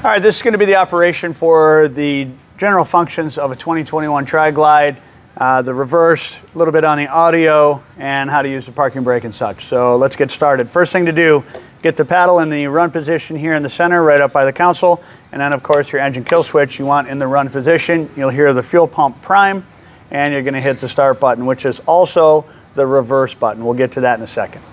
All right, this is going to be the operation for the general functions of a 2021 Tri Glide, the reverse, a little bit on the audio, and how to use the parking brake and such. So let's get started. First thing to do, get the paddle in the run position here in the center, right up by the console, and then of course your engine kill switch you want in the run position. You'll hear the fuel pump prime, and you're going to hit the start button, which is also the reverse button. We'll get to that in a second.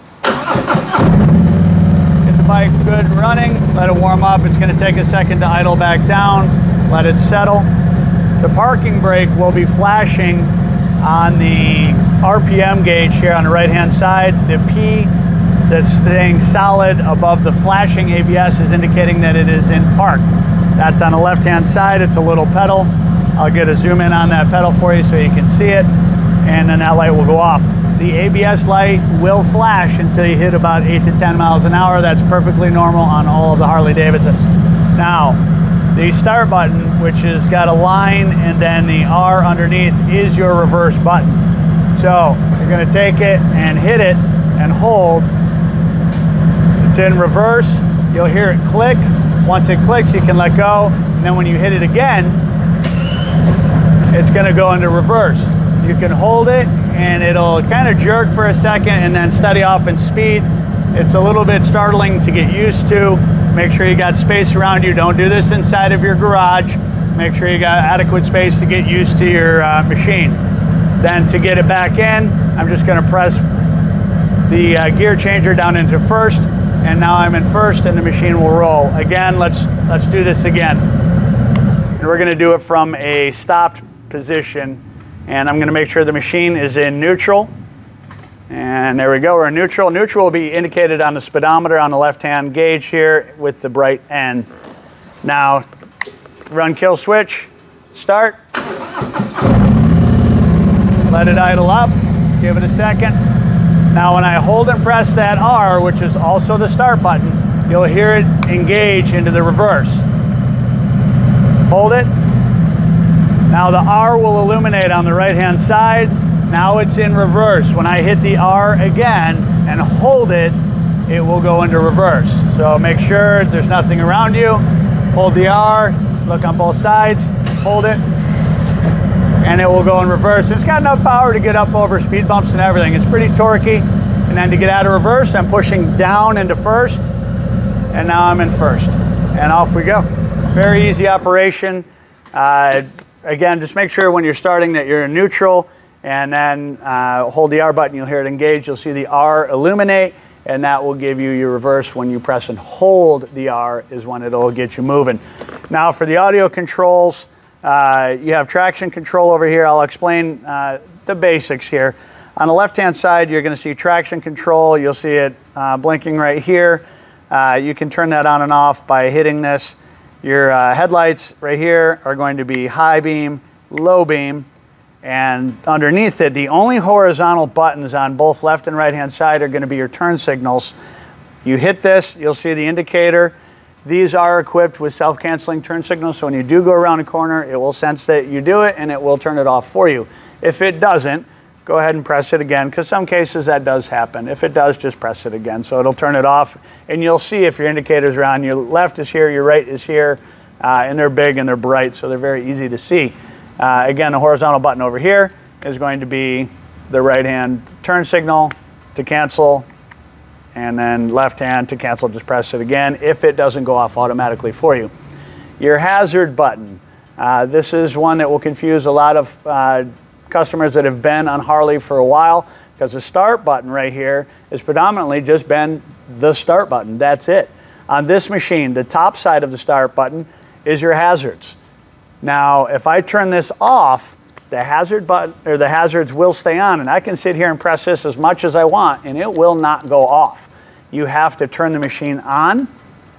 Bike good running, let it warm up. It's going to take a second to idle back down, let it settle. The parking brake will be flashing on the RPM gauge here on the right hand side. The P that's staying solid above the flashing ABS is indicating that it is in park. That's on the left hand side. It's a little pedal. I'll get a zoom in on that pedal for you so you can see it, and then that light will go off. The ABS light will flash until you hit about 8 to 10 miles an hour. That's perfectly normal on all of the Harley Davidsons. Now, the start button, which has got a line and then the R underneath, is your reverse button. So you're going to take it and hit it and hold. It's in reverse. You'll hear it click. Once it clicks, you can let go. And then when you hit it again, it's going to go into reverse. You can hold it and it'll kind of jerk for a second and then steady off in speed. It's a little bit startling to get used to. Make sure you got space around you. Don't do this inside of your garage. Make sure you got adequate space to get used to your machine. Then to get it back in, I'm just going to press the gear changer down into first, and now I'm in first and the machine will roll. Again, let's do this again. And we're going to do it from a stopped position. And I'm going to make sure the machine is in neutral. And there we go, we're in neutral. Neutral will be indicated on the speedometer on the left-hand gauge here with the bright N. Now, run kill switch, start. Let it idle up, give it a second. Now when I hold and press that R, which is also the start button, you'll hear it engage into the reverse. Hold it. Now the R will illuminate on the right-hand side. Now it's in reverse. When I hit the R again and hold it, it will go into reverse. So make sure there's nothing around you. Hold the R, look on both sides, hold it, and it will go in reverse. It's got enough power to get up over speed bumps and everything. It's pretty torquey. And then to get out of reverse, I'm pushing down into first, and now I'm in first. And off we go. Very easy operation. Again, just make sure when you're starting that you're in neutral, and then hold the R button, you'll hear it engage. You'll see the R illuminate, and that will give you your reverse. When you press and hold the R is when it'll get you moving. Now for the audio controls, you have traction control over here. I'll explain the basics here. On the left-hand side, you're going to see traction control. You'll see it blinking right here. You can turn that on and off by hitting this. Your headlights right here are going to be high beam, low beam, and underneath it, the only horizontal buttons on both left and right hand side are going to be your turn signals. You hit this, you'll see the indicator. These are equipped with self-canceling turn signals, so when you do go around a corner, it will sense that you do it and it will turn it off for you. If it doesn't, go ahead and press it again, because some cases that does happen. If it does, just press it again. So it'll turn it off, and you'll see if your indicators are on. Your left is here, your right is here, and they're big and they're bright, so they're very easy to see. Again, the horizontal button over here is going to be the right-hand turn signal to cancel, and then left hand to cancel, just press it again if it doesn't go off automatically for you. Your hazard button. This is one that will confuse a lot of customers that have been on Harley for a while, because the start button right here is predominantly just been the start button. That's it. On this machine, the top side of the start button is your hazards. Now, if I turn this off, the hazard button or the hazards will stay on, and I can sit here and press this as much as I want and it will not go off. You have to turn the machine on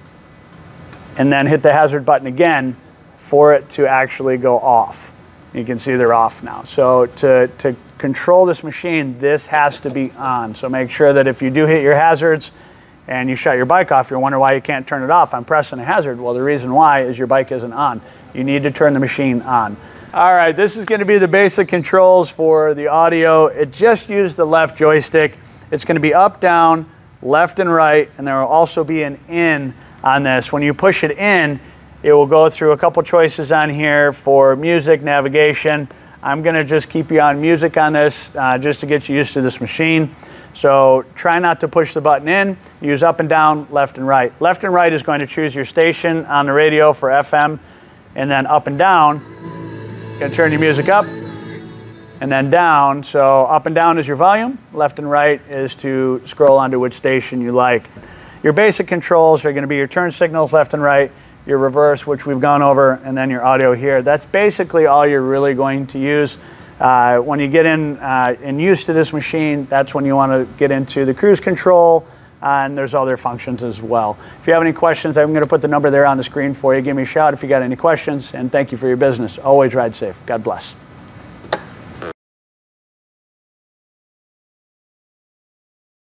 and then hit the hazard button again for it to actually go off. You can see they're off now. So to control this machine, this has to be on. So make sure that if you do hit your hazards and you shut your bike off, you're wondering why you can't turn it off. I'm pressing a hazard. Well, the reason why is your bike isn't on. You need to turn the machine on. All right, this is going to be the basic controls for the audio. It just used the left joystick. It's going to be up, down, left and right, and there will also be an in on this. When you push it in, It will go through a couple choices on here for music, navigation. I'm gonna just keep you on music on this just to get you used to this machine. So try not to push the button in, use up and down, left and right. Left and right is going to choose your station on the radio for FM, and then up and down, gonna turn your music up, and then down. So up and down is your volume, left and right is to scroll onto which station you like. Your basic controls are gonna be your turn signals left and right, your reverse, which we've gone over, and then your audio here. That's basically all you're really going to use. When you get in and used to this machine, that's when you want to get into the cruise control, and there's other functions as well. If you have any questions, I'm going to put the number there on the screen for you. Give me a shout if you got any questions, and thank you for your business. Always ride safe. God bless.